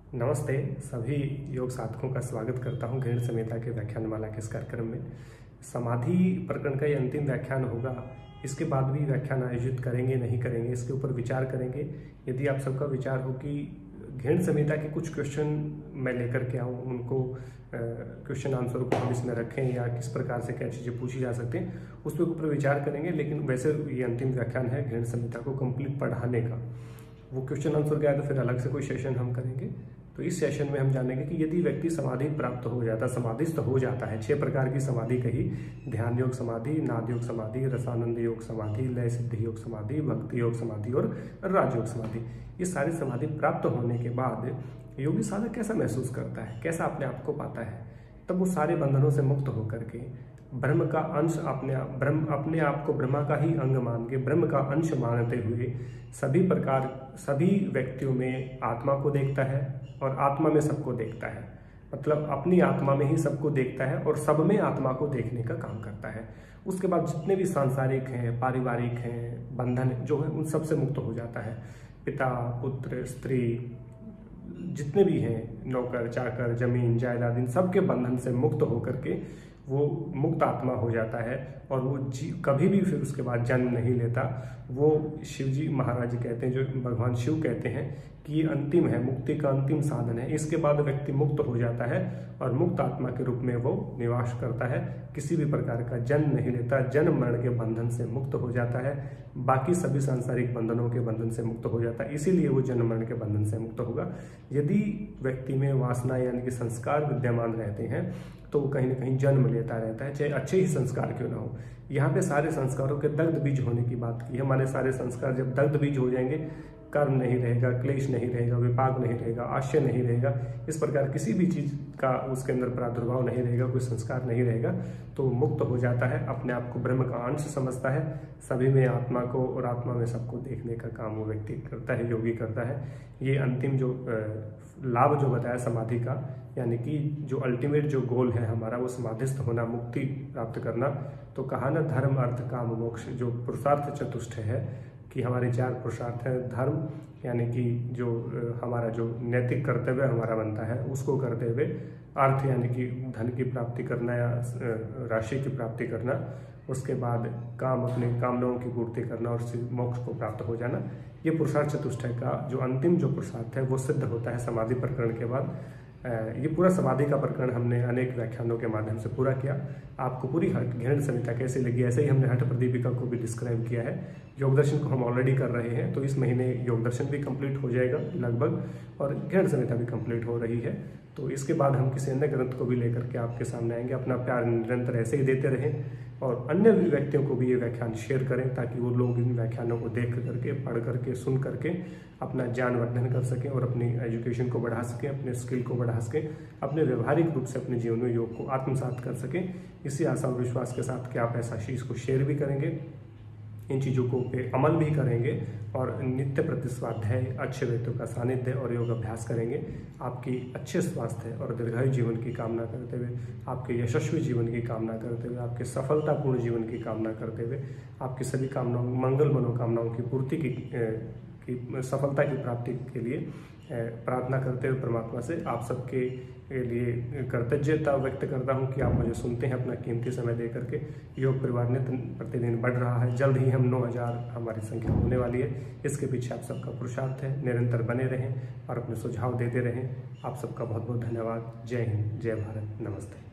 नमस्ते। सभी योग साधकों का स्वागत करता हूं घृण संहिता के व्याख्यानमाला के इस कार्यक्रम में। समाधि प्रकरण का ये अंतिम व्याख्यान होगा। इसके बाद भी व्याख्यान आयोजित करेंगे नहीं करेंगे, इसके ऊपर विचार करेंगे। यदि आप सबका विचार हो कि घृण संहिता के कुछ क्वेश्चन मैं लेकर के आऊँ, उनको क्वेश्चन आंसर को हम इसमें रखें या किस प्रकार से क्या चीज़ें पूछी जा सकती हैं, उस पर ऊपर विचार करेंगे। लेकिन वैसे ये अंतिम व्याख्यान है घृण संहिता को कंप्लीट पढ़ाने का। वो क्वेश्चन आंसर क्या है तो फिर अलग से कोई सेशन हम करेंगे। तो इस सेशन में हम जानेंगे कि यदि व्यक्ति समाधि प्राप्त हो जाता, समाधिस्थ हो जाता है, 6 प्रकार की समाधि कही, ध्यान योग समाधि, नाद योग समाधि, रसानंद योग समाधि, लय सिद्धि योग समाधि, भक्ति योग समाधि और राजयोग समाधि। ये सारी समाधि प्राप्त होने के बाद योगी साधक कैसा महसूस करता है, कैसा अपने आप को पाता है। तब वो सारे बंधनों से मुक्त होकर के ब्रह्म का अंश अपने आप को ब्रह्मा का ही अंग मान के, ब्रह्म का अंश मानते हुए सभी व्यक्तियों में आत्मा को देखता है और आत्मा में सबको देखता है। मतलब अपनी आत्मा में ही सबको देखता है और सब में आत्मा को देखने का काम करता है। उसके बाद जितने भी सांसारिक हैं, पारिवारिक हैं, बंधन जो है, उन सब से मुक्त हो जाता है। पिता, पुत्र, स्त्री, जितने भी हैं, नौकर चाकर, जमीन जायदाद, इन सब के बंधन से मुक्त होकर के वो मुक्त आत्मा हो जाता है और वो कभी भी फिर उसके बाद जन्म नहीं लेता। वो शिव जी महाराज कहते हैं, जो भगवान शिव कहते हैं कि ये अंतिम है, मुक्ति का अंतिम साधन है। इसके बाद व्यक्ति मुक्त हो जाता है और मुक्त आत्मा के रूप में वो निवास करता है, किसी भी प्रकार का जन्म नहीं लेता, जन्म मरण के बंधन से मुक्त हो जाता है, बाकी सभी सांसारिक बंधनों के बंधन से मुक्त हो जाता है। इसीलिए वो जन्म मरण के बंधन से मुक्त होगा। यदि व्यक्ति में वासना यानी कि संस्कार विद्यमान रहते हैं तो वो कहीं ना कहीं जन्म लेता रहता है, चाहे अच्छे ही संस्कार क्यों ना हो। यहाँ पे सारे संस्कारों के दग्ध बीज होने की बात की है। हमारे सारे संस्कार जब दग्ध बीज हो जाएंगे, कर्म नहीं रहेगा, क्लेश नहीं रहेगा, विपाक नहीं रहेगा, आशय नहीं रहेगा, इस प्रकार किसी भी चीज का उसके अंदर प्रादुर्भाव नहीं रहेगा, कोई संस्कार नहीं रहेगा, तो मुक्त हो जाता है। अपने आप को ब्रह्म का अंश समझता है, सभी में आत्मा को और आत्मा में सबको देखने का काम वो व्यक्ति करता है, योगी करता है। ये अंतिम जो लाभ जो बताया समाधि का, यानी कि जो अल्टीमेट जो गोल है हमारा, वो समाधिस्थ होना, मुक्ति प्राप्त करना। तो कहा ना, धर्म अर्थ काम मोक्ष, जो पुरुषार्थ चतुष्टय है कि हमारे 4 पुरुषार्थ हैं। धर्म यानी कि जो हमारा जो नैतिक कर्तव्य हमारा बनता है उसको करते हुए, अर्थ यानी कि धन की प्राप्ति करना या राशि की प्राप्ति करना, उसके बाद काम, अपने कामनाओं की पूर्ति करना और मोक्ष को प्राप्त हो जाना। ये पुरुषार्थ चतुष्टय का जो अंतिम जो पुरुषार्थ है वो सिद्ध होता है समाधि प्रकरण के बाद। ये पूरा समाधि का प्रकरण हमने अनेक व्याख्यानों के माध्यम से पूरा किया। आपको पूरी घृण संहिता कैसी लगी, ऐसे ही हमने हठ प्रदीपिका को भी डिस्क्राइब किया है। योग दर्शन को हम ऑलरेडी कर रहे हैं, तो इस महीने योग दर्शन भी कंप्लीट हो जाएगा लगभग, और घृण संहिता भी कंप्लीट हो रही है। तो इसके बाद हम किसी अन्य ग्रंथ को भी लेकर के आपके सामने आएंगे। अपना प्यार निरंतर ऐसे ही देते रहें और अन्य भी व्यक्तियों को भी ये व्याख्यान शेयर करें, ताकि वो लोग इन व्याख्यानों को देख करके, पढ़ करके, सुन करके अपना ज्ञान वर्धन कर सकें और अपनी एजुकेशन को बढ़ा सकें, अपने स्किल को बढ़ा सकें, अपने व्यवहारिक रूप से अपने जीवन में योग को आत्मसात कर सकें। इसी आशा और विश्वास के साथ कि आप ऐसा चीज़ को शेयर भी करेंगे, इन चीज़ों को पे अमल भी करेंगे और नित्य प्रति स्वाध्याय, अच्छे व्यक्तियों का सानिध्य और योग अभ्यास करेंगे। आपकी अच्छे स्वास्थ्य और दीर्घायु जीवन की कामना करते हुए, आपके यशस्वी जीवन की कामना करते हुए, आपके सफलतापूर्ण जीवन की कामना करते हुए, आपकी सभी कामनाओं, मंगल मनोकामनाओं की पूर्ति की सफलता की प्राप्ति के लिए प्रार्थना करते हुए परमात्मा से आप सबके लिए कृतज्ञता व्यक्त करता हूं कि आप मुझे सुनते हैं, अपना कीमती समय दे करके। योग परिवार ने प्रतिदिन बढ़ रहा है, जल्द ही हम 9000 हमारी संख्या होने वाली है। इसके पीछे आप सबका पुरुषार्थ है। निरंतर बने रहें और अपने सुझाव देते रहें। आप सबका बहुत बहुत धन्यवाद। जय हिंद, जय भारत, नमस्ते।